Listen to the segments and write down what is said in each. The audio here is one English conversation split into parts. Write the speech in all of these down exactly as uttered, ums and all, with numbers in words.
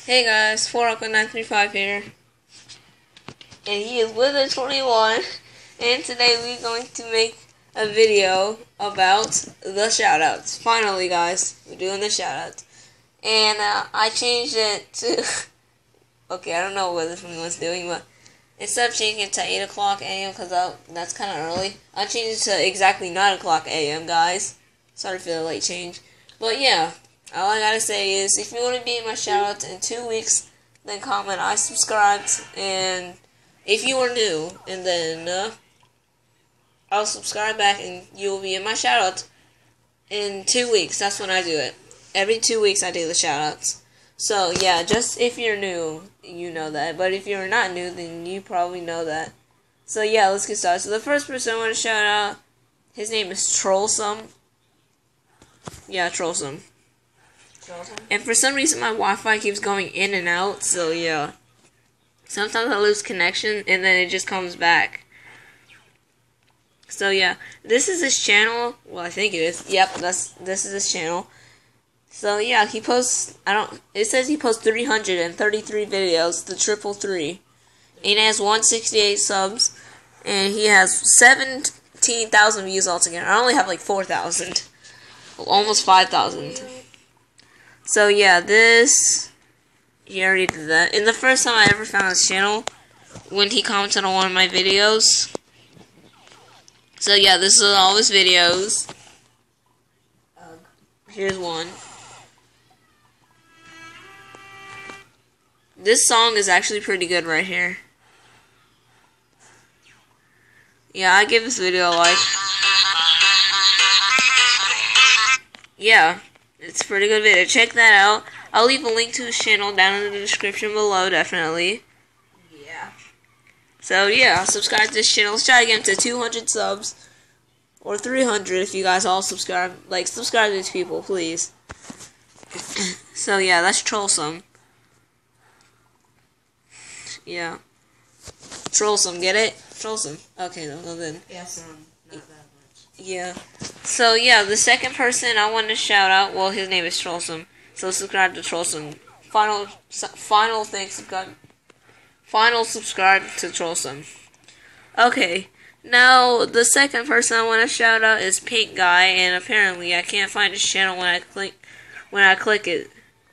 Hey guys, four Aqua nine three five here, and he is Wither twenty-one, and today we're going to make a video about the shoutouts. Finally guys, we're doing the shoutouts, and uh, I changed it to, okay, I don't know what this one's doing, but instead of changing it to eight o'clock a m, because that's kind of early, I changed it to exactly nine o'clock a m guys. Sorry for the late change, but yeah. All I gotta say is, if you want to be in my shoutouts in two weeks, then comment I subscribed, and if you are new, and then uh, I'll subscribe back, and you will be in my shoutouts in two weeks. That's when I do it. Every two weeks I do the shoutouts. So yeah, just if you're new, you know that. But if you're not new, then you probably know that. So yeah, let's get started. So the first person I want to shout out, his name is Trollsome. Yeah, Trollsome. And for some reason my Wi-Fi keeps going in and out, so yeah. Sometimes I lose connection and then it just comes back. So yeah, this is his channel. Well, I think it is. Yep, that's this is his channel. So yeah, he posts, I don't, it says he posts three hundred thirty-three videos, the triple three. And he has one hundred sixty-eight subs, and he has seventeen thousand views altogether. I only have like four thousand. Almost five thousand. So yeah, this, he already did that. And the first time I ever found his channel, when he commented on one of my videos. So yeah, this is all his videos. Here's one. This song is actually pretty good right here. Yeah, I give this video a like. Yeah. It's a pretty good video. Check that out. I'll leave a link to his channel down in the description below, definitely. Yeah. So, yeah, subscribe to this channel. Let's try to get him to two hundred subs. Or three hundred if you guys all subscribe. Like, subscribe to these people, please. So, yeah, that's Trollsome. Yeah. Trollsome, get it? Trollsome. Okay, well then. Yes, um, not that much. Yeah. So, yeah, the second person I want to shout out, well, his name is Trollsome. So, subscribe to Trollsome. Final, final thing, subscribe. Final subscribe to Trollsome. Okay. Now, the second person I want to shout out is Pink Guy, and apparently I can't find his channel when I click, when I click it.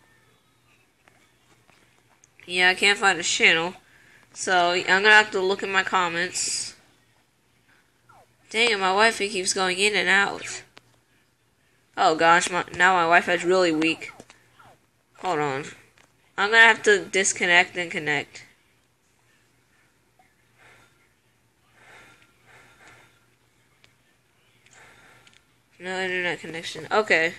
Yeah, I can't find his channel. So, I'm gonna have to look in my comments. Dang it, my Wi-Fi keeps going in and out. Oh gosh, my, now my Wi-Fi is really weak. Hold on. I'm gonna have to disconnect and connect. No internet connection. Okay.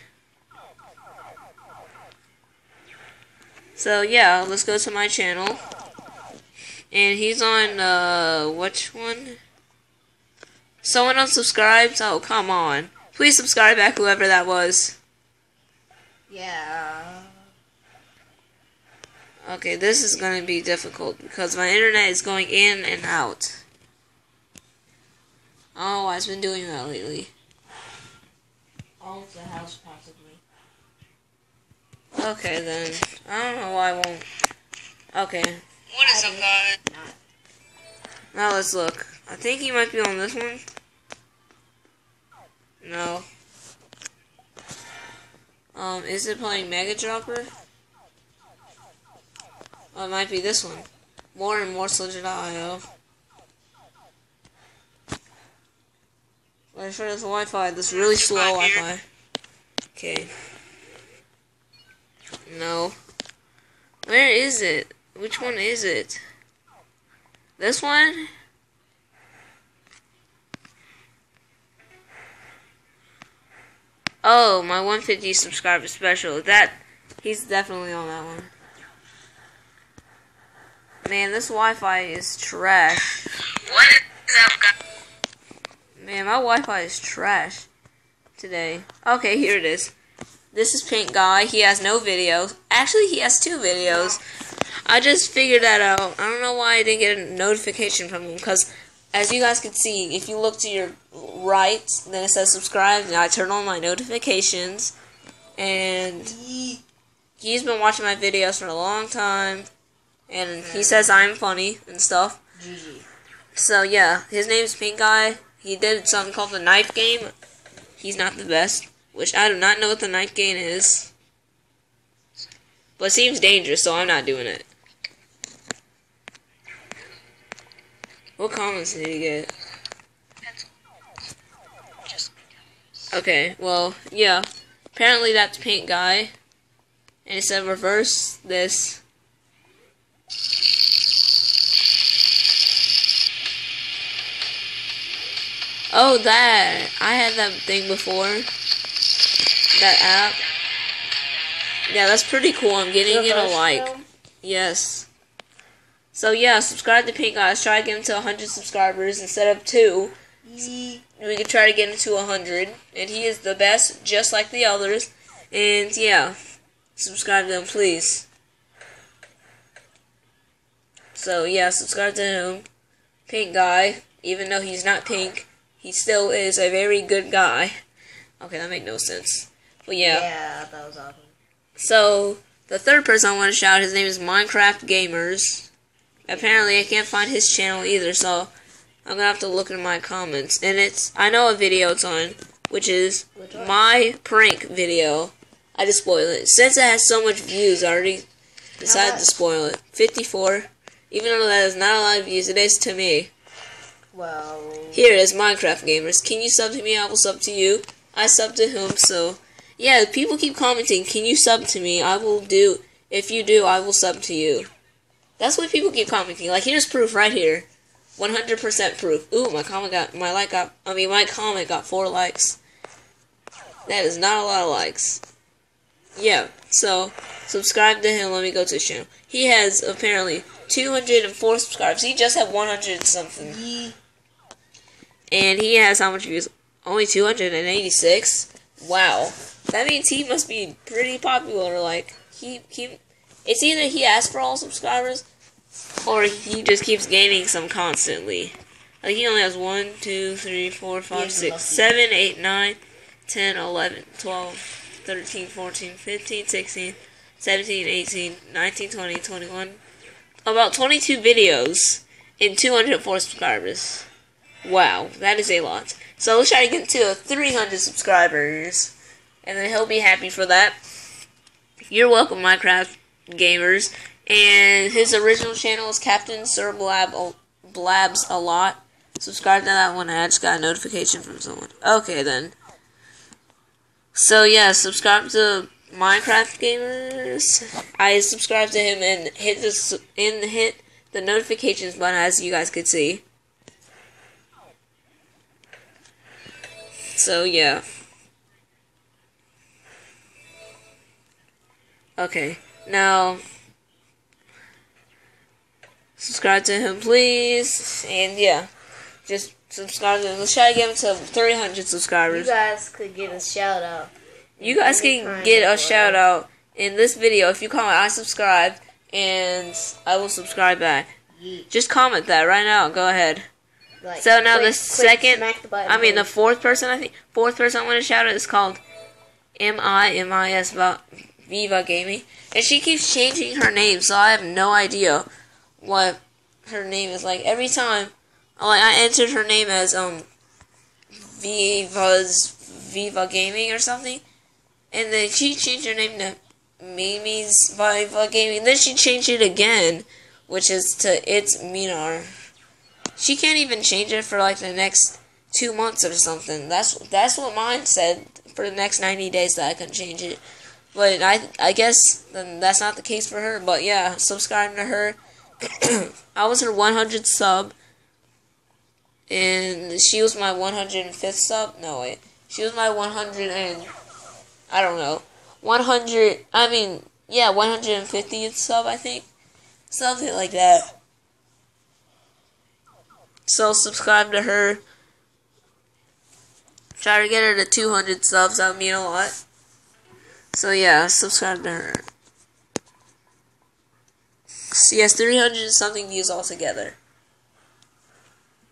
So yeah, let's go to my channel. And he's on, uh, which one? Someone unsubscribed? Oh, come on. Please subscribe back, whoever that was. Yeah. Okay, this is going to be difficult because my internet is going in and out. Oh, I've been doing that lately. All of the house, possibly. Okay, then. I don't know why I won't. Okay. What is up, guys? Now let's look. I think he might be on this one. No. Um, is it playing Mega Dropper? Oh, it might be this one. More and more Soldier dot i o. Let's try this Wi-Fi. This really slow Wi-Fi. Okay. No. Where is it? Which one is it? This one? Oh, my one hundred fifty subscriber special. That, he's definitely on that one. Man, this Wi-Fi is trash. What is up, guys? Man, my Wi-Fi is trash today. Okay, here it is. This is Pink Guy. He has no videos. Actually, he has two videos. I just figured that out. I don't know why I didn't get a notification from him, because as you guys can see, if you look to your right, then it says subscribe, and I turn on my notifications, and he's been watching my videos for a long time, and he says I'm funny and stuff. G G. So yeah, his name's Pink Guy. He did something called the Knife Game. He's not the best, which I do not know what the Knife Game is. But it seems dangerous, so I'm not doing it. What comments did he get? Okay, well, yeah. Apparently that's Pink Guy. And it said reverse this. Oh, that. I had that thing before. That app. Yeah, that's pretty cool. I'm getting it a like. Yes. So, yeah, subscribe to Pink Guy. Let's try to get him to one hundred subscribers instead of two. Yee. We could try to get him to one hundred. And he is the best, just like the others. And, yeah. Subscribe to him, please. So, yeah, subscribe to him. Pink Guy. Even though he's not pink, he still is a very good guy. Okay, that made no sense. But, yeah. Yeah, that was awesome. So, the third person I want to shout, his name is Minecraft Gamers. Apparently, I can't find his channel either, so I'm going to have to look in my comments. And it's, I know a video it's on, which is Which one? my prank video. I just spoiled it. Since it has so much views, I already decided to spoil it. fifty-four. Even though that is not a lot of views, it is to me. Well, Here it is, Minecraft Gamers. Can you sub to me? I will sub to you. I sub to him, so... Yeah, people keep commenting, can you sub to me? I will do. If you do, I will sub to you. That's what people keep commenting. Like, here's proof right here. one hundred percent proof. Ooh, my comment got, my like got, I mean, my comment got four likes. That is not a lot of likes. Yeah, so, subscribe to him. Let me go to his channel. He has, apparently, two hundred four subscribers. He just had one hundred something. yee. And he has how much views? Only two hundred eighty-six? Wow. That means he must be pretty popular. Like, he, he, it's either he asks for all subscribers, or he just keeps gaining some constantly. Like, he only has one, two, three, four, five, six, seven, eight, nine, ten, eleven, twelve, thirteen, fourteen, fifteen, sixteen, seventeen, eighteen, nineteen, twenty, twenty-one. About twenty-two videos and two hundred four subscribers. Wow, that is a lot. So let's try to get to three hundred subscribers. And then he'll be happy for that. You're welcome, Minecraft Gamers. And his original channel is Captain Sir Blab Blabs a lot. Subscribe to that one. I just got a notification from someone. Okay, then. So, yeah, subscribe to Minecraft Gamers. I subscribe to him and hit the, and hit the notifications button, as you guys could see. So, yeah. Okay, now, subscribe to him, please, and yeah, just subscribe to him. Let's try to get him to three hundred subscribers. You guys could get a shout out. You guys can get a shout out in this video if you comment, I subscribe, and I will subscribe back. Yeet. Just comment that right now, go ahead. Like, So now click- the click, second, smack the button, I mean the please. fourth person, I think, fourth person I want to shout out is called M I M I S Viva Gaming, and she keeps changing her name, so I have no idea what her name is. Like, every time, like, I entered her name as, um, Viva's Viva Gaming or something, and then she changed her name to Mimi's Viva Gaming, then she changed it again, which is to It's Minar. She can't even change it for, like, the next two months or something. That's, that's what mine said, for the next ninety days that I couldn't change it. But I I guess then that's not the case for her. But yeah, subscribe to her. I was her one hundredth sub. And she was my one hundred fifth sub. No, wait. She was my one hundred and... I don't know. one hundred... I mean, yeah, one hundred fiftieth sub, I think. Something like that. So subscribe to her. Try to get her to two hundred subs. That would mean a lot. So yeah, subscribe to her. She has three hundred something views altogether.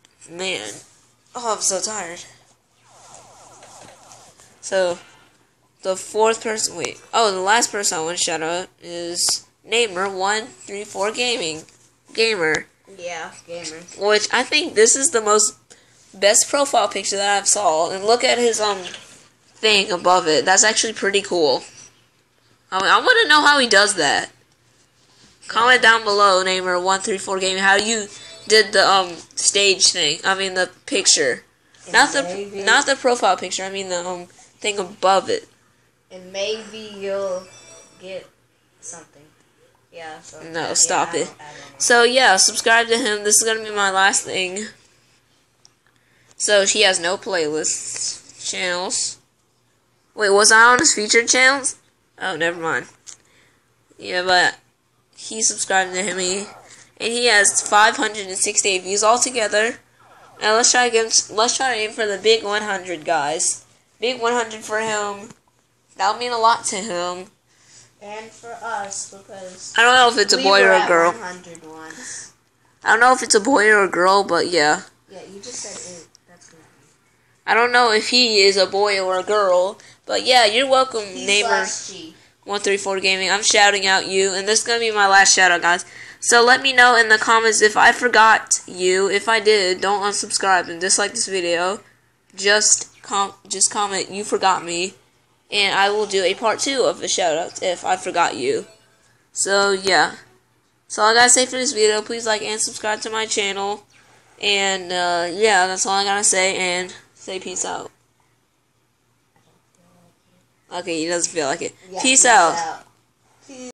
Man. Oh, I'm so tired. So, the fourth person. Wait. Oh, the last person I want to shout out is Namer one three four Gaming Gamer. Yeah, gamer. Which I think this is the most best profile picture that I've saw. And look at his um thing above it. That's actually pretty cool. I, I want to know how he does that. Comment down below, Namer one three four Gaming, how you did the um stage thing. I mean the picture, And not the maybe, not the profile picture. I mean the um thing above it. And maybe you'll get something. Yeah. So, No, yeah, stop I it. don't- I don't know. So yeah, subscribe to him. This is gonna be my last thing. So he has no playlists, channels. Wait, was I on his featured channels? Oh, never mind. Yeah, but he subscribed to him, he, and he has five hundred sixty-eight views altogether. And let's try to give, let's try to aim for the big one hundred, guys. Big one hundred for him. That would mean a lot to him. And for us, because I don't know if it's a we boy were or a at girl. one hundred once. I don't know if it's a boy or a girl, but yeah. Yeah, you just said it. That's good. I don't know if he is a boy or a girl, but yeah, you're welcome, He Namer slash G. one three four Gaming. I'm shouting out you, and this is going to be my last shout out, guys. So let me know in the comments if I forgot you. If I did, don't unsubscribe and dislike this video. Just com just comment you forgot me, and I will do a part two of the shout outs if I forgot you. So yeah. That's all I gotta say for this video. Please like and subscribe to my channel. And uh, yeah, that's all I gotta say, and say peace out. Okay, he doesn't feel like it. Yeah, Peace out. out.